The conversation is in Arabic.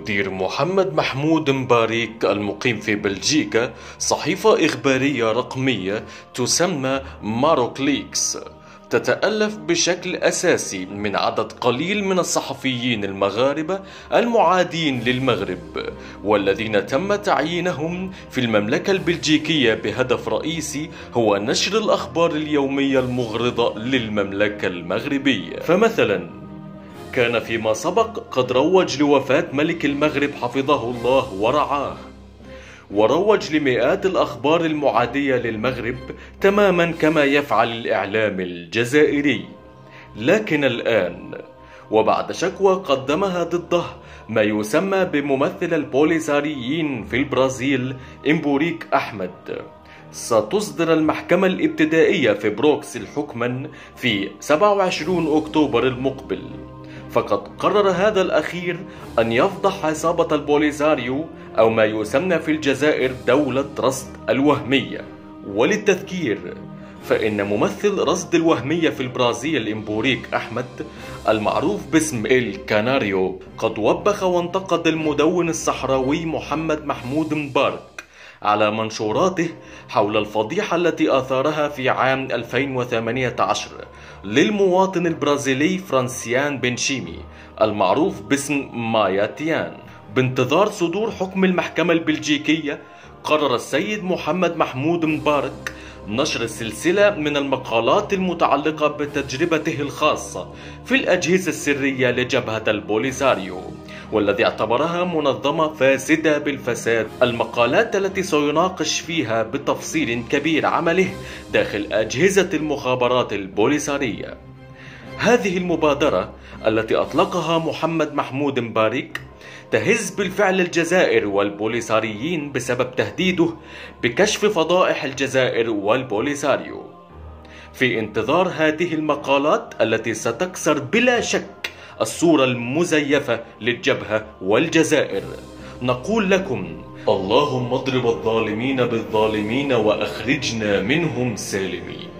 يدير محمد محمود مبارك المقيم في بلجيكا صحيفة إخبارية رقمية تسمى ماروكليكس، تتألف بشكل أساسي من عدد قليل من الصحفيين المغاربة المعادين للمغرب، والذين تم تعيينهم في المملكة البلجيكية بهدف رئيسي هو نشر الأخبار اليومية المغرضة للمملكة المغربية. فمثلا كان فيما سبق قد روج لوفاة ملك المغرب حفظه الله ورعاه، وروج لمئات الأخبار المعادية للمغرب تماما كما يفعل الإعلام الجزائري. لكن الآن وبعد شكوى قدمها ضده ما يسمى بممثل البوليساريين في البرازيل إمبوريك أحمد، ستصدر المحكمة الابتدائية في بروكسل حكما في 27 أكتوبر المقبل. فقد قرر هذا الأخير أن يفضح عصابة البوليساريو أو ما يسمى في الجزائر دولة رصد الوهمية. وللتذكير فإن ممثل رصد الوهمية في البرازيل إمبوريك أحمد المعروف باسم الكاناريو قد وبخ وانتقد المدون الصحراوي محمد محمود مبارك على منشوراته حول الفضيحة التي أثارها في عام 2018 للمواطن البرازيلي فرانسيان بنشيمي المعروف باسم مايا تيان. بانتظار صدور حكم المحكمة البلجيكية، قرر السيد محمد محمود مبارك نشر سلسلة من المقالات المتعلقة بتجربته الخاصة في الأجهزة السرية لجبهة البوليساريو، والذي اعتبرها منظمة فاسدة بالفساد. المقالات التي سيناقش فيها بتفصيل كبير عمله داخل أجهزة المخابرات البوليسارية. هذه المبادرة التي أطلقها محمد محمود مبارك تهز بالفعل الجزائر والبوليساريين بسبب تهديده بكشف فضائح الجزائر والبوليساريو. في انتظار هذه المقالات التي ستكسر بلا شك الصورة المزيفة للجبهة والجزائر، نقول لكم اللهم اضرب الظالمين بالظالمين وأخرجنا منهم سالمين.